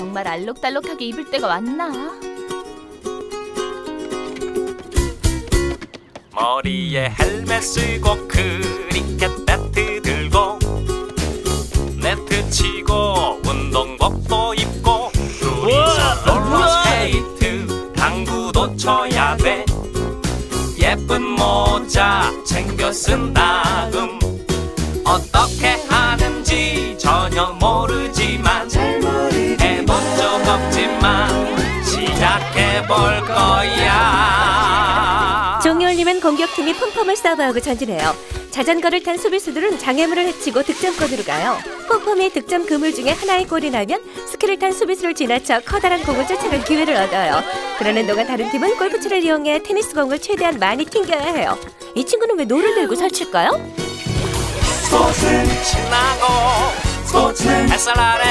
정말 알록달록하게 입을 때가 왔나? 머리에 헬멧 쓰고 크리켓 배트 들고 네트 치고 운동복도 입고 둘이서 롤러스케이트 당구도 쳐야 돼. 예쁜 모자 챙겨 쓴다음 어떻게 하는지 전혀 모르지만 해본 적 없지만 시작해볼 거야. 종이 울리면 공격팀이 폼폼을 서브하고 전진해요. 자전거를 탄 수비수들은 장애물을 해치고 득점권으로 가요. 폼폼이 득점 그물 중에 하나의 골이 나면 스키를 탄 수비수를 지나쳐 커다란 공을 쫓아갈 기회를 얻어요. 그러는 동안 다른 팀은 골프채를 이용해 테니스 공을 최대한 많이 튕겨야 해요. 이 친구는 왜 노를 들고 설칠까요? 스포츠는 신나고 스포츠는 햇살 아래